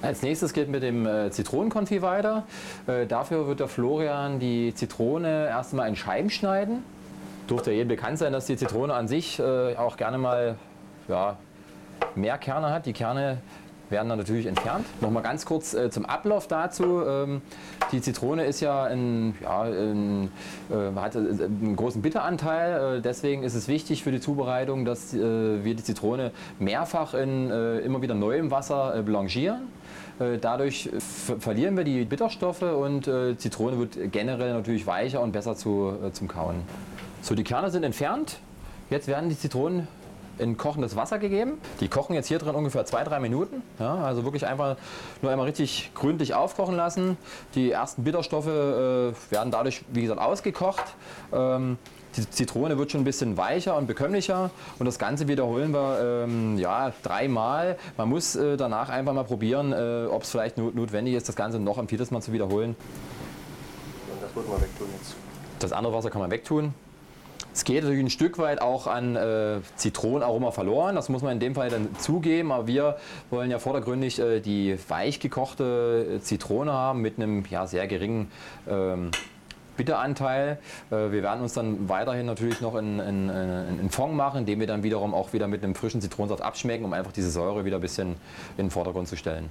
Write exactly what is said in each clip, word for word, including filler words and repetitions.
Als nächstes geht mit dem äh, Zitronenkonfit weiter. Äh, dafür wird der Florian die Zitrone erstmal in Scheiben schneiden. Dürfte ja jedem bekannt sein, dass die Zitrone an sich äh, auch gerne mal ja, mehr Kerne hat. Die Kerne werden dann natürlich entfernt. Nochmal ganz kurz äh, zum Ablauf dazu. Ähm, die Zitrone ist ja ein, ja, ein, äh, hat einen großen Bitteranteil. Äh, deswegen ist es wichtig für die Zubereitung, dass äh, wir die Zitrone mehrfach in äh, immer wieder neuem Wasser äh, blanchieren. Äh, dadurch verlieren wir die Bitterstoffe und äh, Zitrone wird generell natürlich weicher und besser zu, äh, zum Kauen. So, die Kerne sind entfernt. Jetzt werden die Zitronen in kochendes Wasser gegeben. Die kochen jetzt hier drin ungefähr zwei, drei Minuten. Ja, also wirklich einfach nur einmal richtig gründlich aufkochen lassen. Die ersten Bitterstoffe äh, werden dadurch, wie gesagt, ausgekocht. Ähm, die Zitrone wird schon ein bisschen weicher und bekömmlicher und das Ganze wiederholen wir ähm, ja, dreimal. Man muss äh, danach einfach mal probieren, äh, ob es vielleicht not notwendig ist, das Ganze noch ein viertes Mal zu wiederholen. Und das wird man wegtun jetzt. Das andere Wasser kann man wegtun. Es geht natürlich ein Stück weit auch an äh, Zitronenaroma verloren, das muss man in dem Fall dann zugeben, aber wir wollen ja vordergründig äh, die weich gekochte Zitrone haben mit einem ja, sehr geringen ähm, Bitteranteil. Äh, wir werden uns dann weiterhin natürlich noch in, in, in, in Fond machen, indem wir dann wiederum auch wieder mit einem frischen Zitronensaft abschmecken, um einfach diese Säure wieder ein bisschen in den Vordergrund zu stellen.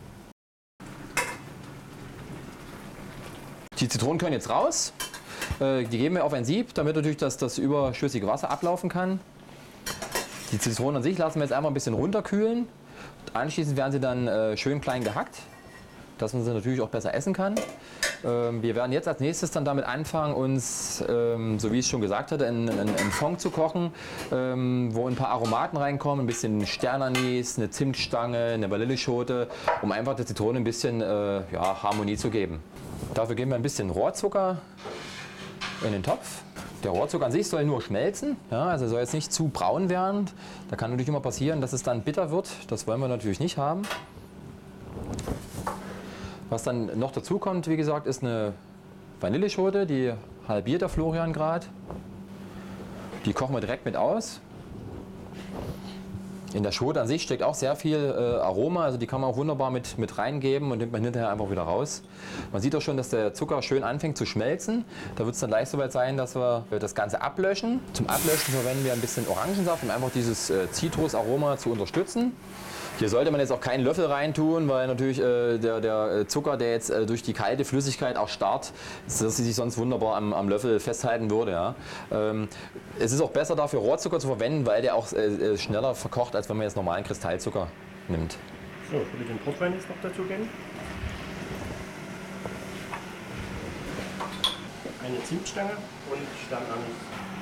Die Zitronen können jetzt raus. Die geben wir auf ein Sieb, damit natürlich das, das überschüssige Wasser ablaufen kann. Die Zitronen an sich lassen wir jetzt einfach ein bisschen runterkühlen. Anschließend werden sie dann äh, schön klein gehackt, dass man sie natürlich auch besser essen kann. Ähm, wir werden jetzt als nächstes dann damit anfangen, uns, ähm, so wie ich es schon gesagt hatte, einen ein Fond zu kochen, ähm, wo ein paar Aromaten reinkommen, ein bisschen Sternanis, eine Zimtstange, eine Vanilleschote, um einfach der Zitrone ein bisschen äh, ja, Harmonie zu geben. Dafür geben wir ein bisschen Rohrzucker in den Topf. Der Rohrzucker an sich soll nur schmelzen, ja, also soll jetzt nicht zu braun werden. Da kann natürlich immer passieren, dass es dann bitter wird. Das wollen wir natürlich nicht haben. Was dann noch dazu kommt, wie gesagt, ist eine Vanilleschote, die halbiert der Florian gerade. Die kochen wir direkt mit aus. In der Schote an sich steckt auch sehr viel äh, Aroma, also die kann man auch wunderbar mit, mit reingeben und nimmt man hinterher einfach wieder raus. Man sieht auch schon, dass der Zucker schön anfängt zu schmelzen. Da wird es dann gleich soweit sein, dass wir das Ganze ablöschen. Zum Ablöschen verwenden wir ein bisschen Orangensaft, um einfach dieses äh, Zitrusaroma zu unterstützen. Hier sollte man jetzt auch keinen Löffel reintun, weil natürlich äh, der, der Zucker, der jetzt äh, durch die kalte Flüssigkeit auch starrt, dass sie sich sonst wunderbar am, am Löffel festhalten würde. Ja. Ähm, es ist auch besser dafür Rohrzucker zu verwenden, weil der auch äh, schneller verkocht, als wenn man jetzt normalen Kristallzucker nimmt. So, ich würde den Portwein jetzt noch dazu geben. Eine Zimtstange und Sternanis.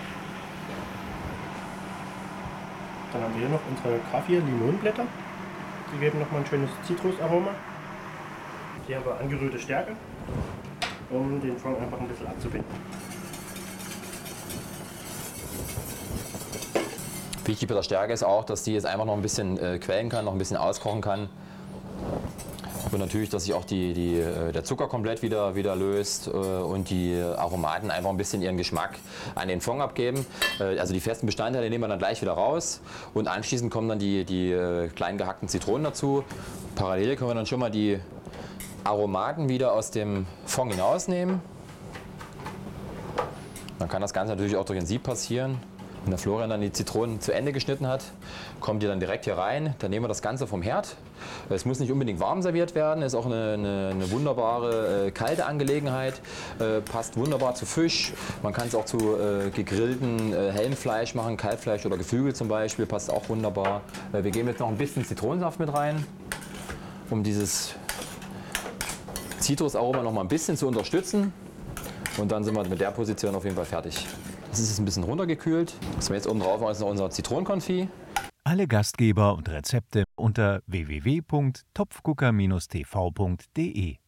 Dann haben wir hier noch unsere Kaffee-Limonblätter. Die geben nochmal ein schönes Zitrusaroma. Hier haben wir angerührte Stärke, um den Fond einfach ein bisschen abzubinden. Wichtig bei der Stärke ist auch, dass die jetzt einfach noch ein bisschen äh, quellen kann, noch ein bisschen auskochen kann. Und natürlich, dass sich auch die, die, der Zucker komplett wieder, wieder löst äh, und die Aromaten einfach ein bisschen ihren Geschmack an den Fond abgeben. Äh, also die festen Bestandteile nehmen wir dann gleich wieder raus und anschließend kommen dann die, die äh, klein gehackten Zitronen dazu. Parallel können wir dann schon mal die Aromaten wieder aus dem Fond hinausnehmen. Dann kann das Ganze natürlich auch durch ein Sieb passieren. Wenn der Florian dann die Zitronen zu Ende geschnitten hat, kommt die dann direkt hier rein. Dann nehmen wir das Ganze vom Herd. Es muss nicht unbedingt warm serviert werden, ist auch eine, eine, eine wunderbare äh, kalte Angelegenheit. Äh, passt wunderbar zu Fisch. Man kann es auch zu äh, gegrillten äh, Helmfleisch machen, Kalbfleisch oder Geflügel zum Beispiel, passt auch wunderbar. Äh, wir geben jetzt noch ein bisschen Zitronensaft mit rein, um dieses Zitrusaroma noch mal ein bisschen zu unterstützen. Und dann sind wir mit der Position auf jeden Fall fertig. Das ist jetzt ein bisschen runtergekühlt. Was wir jetzt oben drauf machen, ist noch unser Zitronenkonfit. Alle Gastgeber und Rezepte unter w w w punkt topfgucker Bindestrich t v punkt de